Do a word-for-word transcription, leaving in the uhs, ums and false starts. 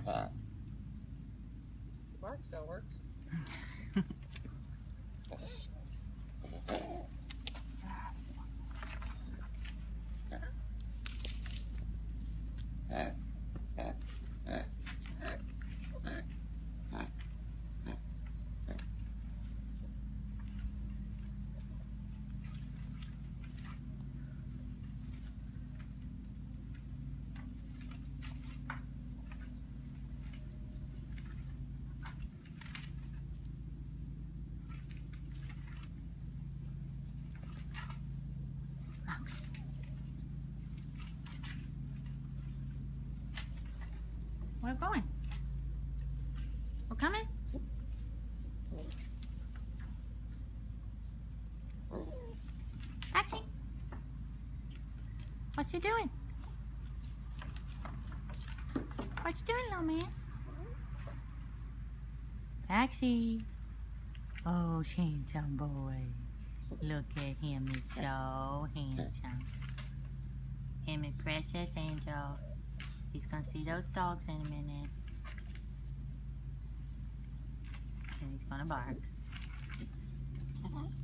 Bark still works. Max. We're going. We're coming. Paxy. What you doing? What you doing, little man? Paxy. Oh, handsome boy. Look at him, he's so handsome. Him and Precious Angel. He's gonna see those dogs in a minute. And he's gonna bark.